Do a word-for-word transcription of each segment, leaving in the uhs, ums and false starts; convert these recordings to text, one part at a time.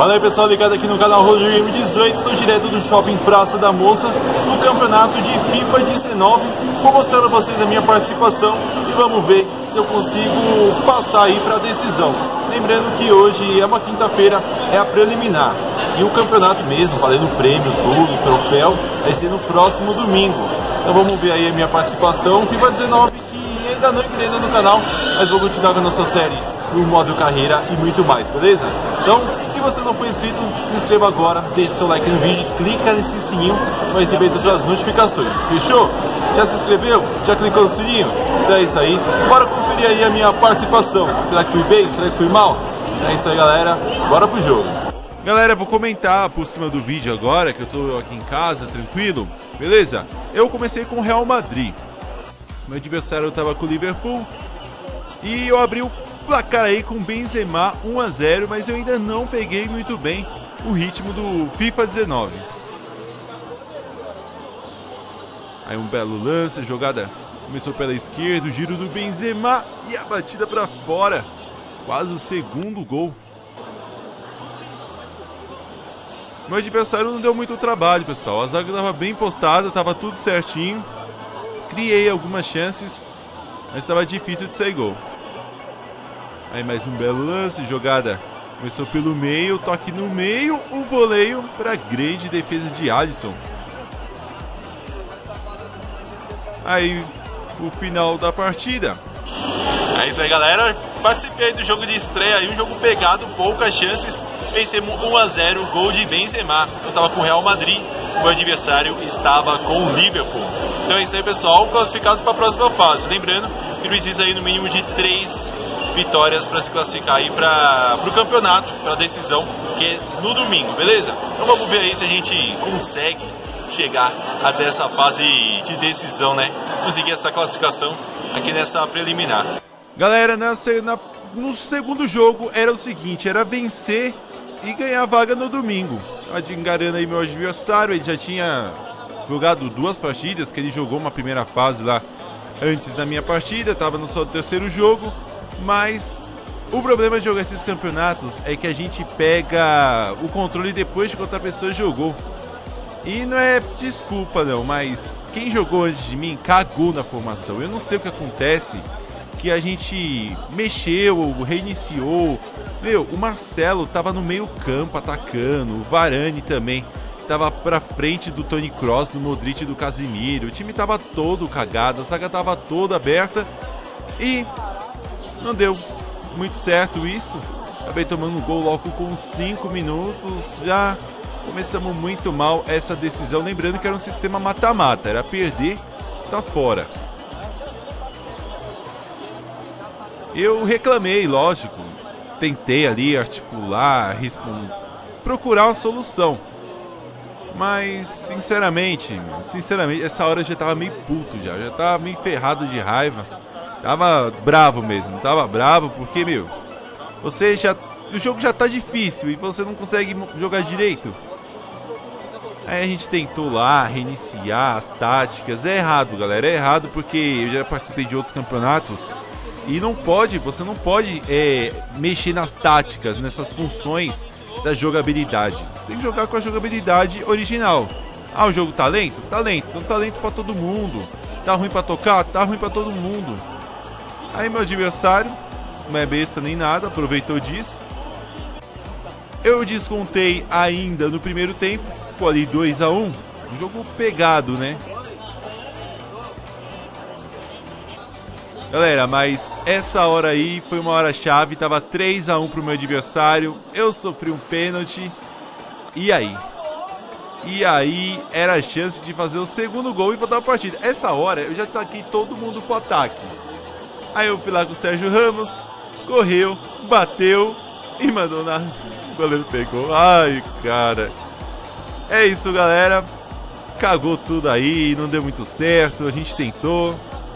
Fala aí pessoal, ligado aqui no canal Roger Game dezoito, estou direto do Shopping Praça da Moça, no campeonato de FIFA dezenove. Vou mostrar para vocês a minha participação e vamos ver se eu consigo passar aí para a decisão. Lembrando que hoje é uma quinta-feira, é a preliminar. E o campeonato mesmo, valendo prêmio, tudo, troféu, vai ser no próximo domingo. Então vamos ver aí a minha participação. FIFA dezenove, que ainda não engrena no canal, mas vou continuar com a nossa série no modo carreira e muito mais, beleza? Então, se você não for inscrito, se inscreva agora, deixe seu like no vídeo, clica nesse sininho para receber todas as notificações, fechou? Já se inscreveu? Já clicou no sininho? Então é isso aí, bora conferir aí a minha participação. Será que fui bem? Será que fui mal? É isso aí, galera, bora pro jogo. Galera, vou comentar por cima do vídeo agora, que eu tô aqui em casa, tranquilo, beleza? Eu comecei com o Real Madrid, meu adversário tava com o Liverpool, e eu abri o placar aí com Benzema um a zero, mas eu ainda não peguei muito bem o ritmo do FIFA dezenove. Aí um belo lance, jogada começou pela esquerda, o giro do Benzema e a batida para fora, quase o segundo gol. Meu adversário não deu muito trabalho, pessoal, a zaga estava bem postada, estava tudo certinho, criei algumas chances, mas estava difícil de sair gol. Aí mais um belo lance, jogada começou pelo meio, toque no meio, o voleio para a grande defesa de Alisson. Aí o final da partida. É isso aí, galera, participei do jogo de estreia aí, um jogo pegado, poucas chances, vencemos um a zero, gol de Benzema. Eu estava com o Real Madrid, o meu adversário estava com o Liverpool. Então é isso aí, pessoal, classificados para a próxima fase. Lembrando que precisa aí no mínimo de três vitórias para se classificar aí para o campeonato, para a decisão, que é no domingo, beleza? Então vamos ver aí se a gente consegue chegar até essa fase de decisão, né? Conseguir essa classificação aqui nessa preliminar. Galera, na, na, no segundo jogo era o seguinte, era vencer e ganhar vaga no domingo. Enganando aí meu adversário, ele já tinha jogado duas partidas, que ele jogou uma primeira fase lá antes da minha partida, estava no seu terceiro jogo. Mas o problema de jogar esses campeonatos é que a gente pega o controle depois de que outra pessoa jogou. E não é desculpa não, mas quem jogou antes de mim cagou na formação. Eu não sei o que acontece, que a gente mexeu, reiniciou. Meu, o Marcelo tava no meio campo atacando, o Varane também tava pra frente do Toni Kroos, do Modric e do Casemiro. O time tava todo cagado, a zaga tava toda aberta e não deu muito certo isso. Acabei tomando um gol logo com cinco minutos. Já começamos muito mal essa decisão. Lembrando que era um sistema mata-mata. Era perder, tá fora. Eu reclamei, lógico. Tentei ali articular, procurar uma solução. Mas, sinceramente, sinceramente, essa hora eu já tava meio puto já. Já tava meio ferrado de raiva. Tava bravo mesmo, tava bravo porque, meu, você já, o jogo já tá difícil e você não consegue jogar direito. Aí a gente tentou lá reiniciar as táticas, é errado, galera, é errado porque eu já participei de outros campeonatos e não pode, você não pode é, mexer nas táticas, nessas funções da jogabilidade. Você tem que jogar com a jogabilidade original. Ah, o jogo tá lento? Tá lento, então tá lento pra todo mundo. Tá ruim pra tocar? Tá ruim pra todo mundo. Aí meu adversário, não é besta nem nada, aproveitou disso. Eu descontei ainda no primeiro tempo, ficou ali dois a um, um jogo pegado, né? Galera, mas essa hora aí foi uma hora chave, tava três a um pro meu adversário, eu sofri um pênalti, e aí? E aí era a chance de fazer o segundo gol e voltar a partida. Essa hora eu já taquei todo mundo pro ataque. Aí eu fui lá com o Sérgio Ramos, correu, bateu e mandou na... O goleiro pegou. Ai, cara. É isso, galera. Cagou tudo aí, não deu muito certo, a gente tentou.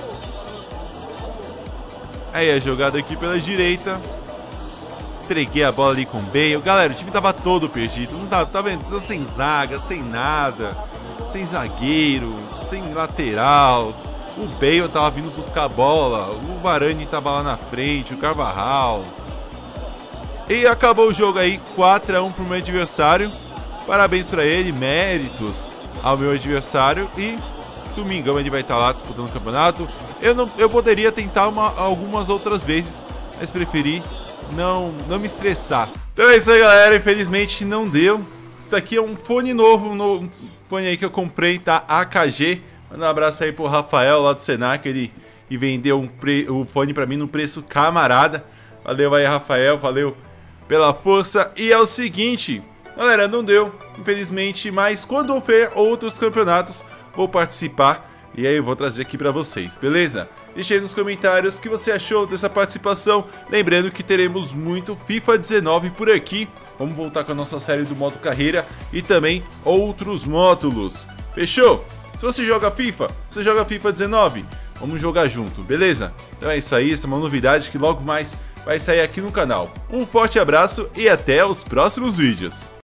Aí a jogada aqui pela direita. Entreguei a bola ali com o Bale. Galera, o time tava todo perdido. Não tava, tá vendo? Sem zaga, sem nada. Sem zagueiro, sem lateral. O Bale tava vindo buscar a bola, o Varane tava lá na frente, o Carvajal. E acabou o jogo aí, quatro a um pro meu adversário. Parabéns pra ele, méritos ao meu adversário. E domingão ele vai estar lá disputando o campeonato. Eu, não, eu poderia tentar uma, algumas outras vezes, mas preferi não, não me estressar. Então é isso aí, galera. Infelizmente não deu. Isso daqui é um fone novo, um novo fone aí que eu comprei, tá? A K G. Manda um abraço aí pro Rafael lá do Senac. Ele e vendeu um pre, o fone pra mim no preço camarada. Valeu aí, Rafael. Valeu pela força. E é o seguinte, galera, não deu, infelizmente, mas quando houver outros campeonatos, vou participar e aí eu vou trazer aqui pra vocês, beleza? Deixe aí nos comentários o que você achou dessa participação. Lembrando que teremos muito FIFA dezenove por aqui. Vamos voltar com a nossa série do modo carreira e também outros módulos. Fechou? Se você joga FIFA, você joga FIFA dezenove, vamos jogar junto, beleza? Então é isso aí, essa é uma novidade que logo mais vai sair aqui no canal. Um forte abraço e até os próximos vídeos.